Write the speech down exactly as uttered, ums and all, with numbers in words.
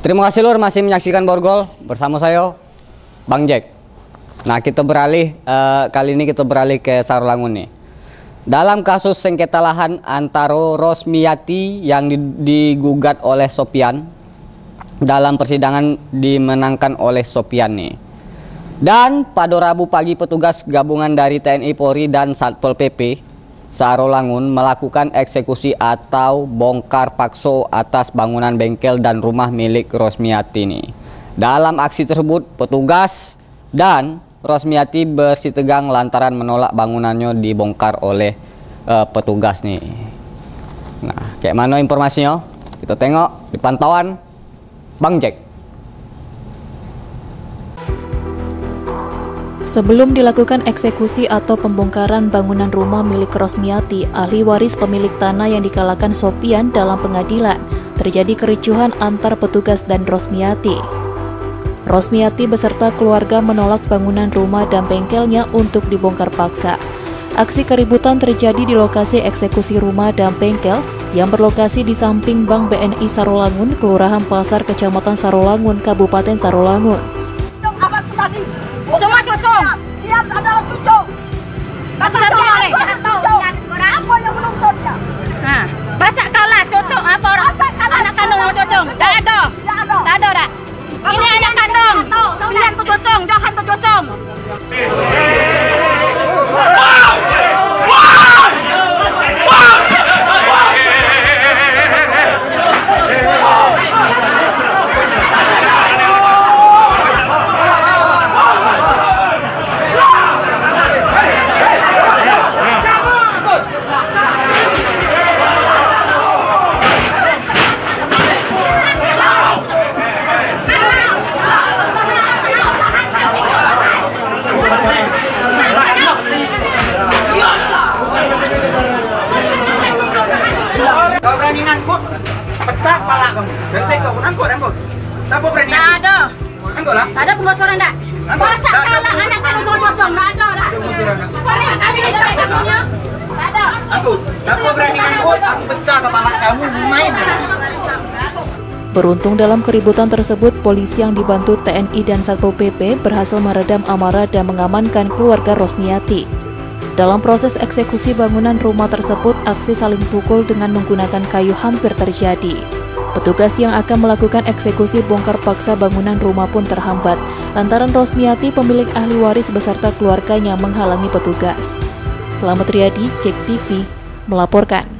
Terima kasih Lur masih menyaksikan Borgol bersama saya Bang Jack. Nah kita beralih uh, kali ini kita beralih ke Sarolangun nih. Dalam kasus sengketa lahan antara Rosmiati yang digugat oleh Sopian, dalam persidangan dimenangkan oleh Sopian nih. Dan pada Rabu pagi petugas gabungan dari T N I Polri dan Satpol P P Sarolangun melakukan eksekusi atau bongkar paksa atas bangunan bengkel dan rumah milik Rosmiati nih. Dalam aksi tersebut petugas dan Rosmiati bersitegang lantaran menolak bangunannya dibongkar oleh uh, petugas nih. Nah, kayak mana informasinya? Kita tengok di pantauan Bang Jack. Sebelum dilakukan eksekusi atau pembongkaran bangunan rumah milik Rosmiati, ahli waris pemilik tanah yang dikalahkan Sopian dalam pengadilan, terjadi kericuhan antar petugas dan Rosmiati. Rosmiati beserta keluarga menolak bangunan rumah dan bengkelnya untuk dibongkar paksa. Aksi keributan terjadi di lokasi eksekusi rumah dan bengkel yang berlokasi di samping Bank B N I Sarolangun, Kelurahan Pasar, Kecamatan Sarolangun, Kabupaten Sarolangun. Semua cocok. Dia adalah cocok. Tapi satu boleh. Apa yang menuntutnya? Nah, basak kalah cocok apa orang? Anak kandung mau cocok. Tak ada. Tak ada dah. Ini anak kandung. Kalian tu cocok, jangan tu cocok. Kau berani ngangkut, pecah kepala kamu. Selesai kau, angkut, angkut. Siapa berani? Tak ada. Angkut lah. Tak ada pembosoran tak? Basak kalah anak kandung semua cocok. Tak ada dah. Kami ni tak ada. Tak ada. Angkut. Siapa berani ngangkut, aku pecah kepala kamu. Main. Beruntung dalam keributan tersebut, polisi yang dibantu T N I dan Satpol P P berhasil meredam amarah dan mengamankan keluarga Rosmiati. Dalam proses eksekusi bangunan rumah tersebut, aksi saling pukul dengan menggunakan kayu hampir terjadi. Petugas yang akan melakukan eksekusi bongkar paksa bangunan rumah pun terhambat, lantaran Rosmiati pemilik ahli waris beserta keluarganya menghalangi petugas. Selamat Riyadi, Jack T V, melaporkan.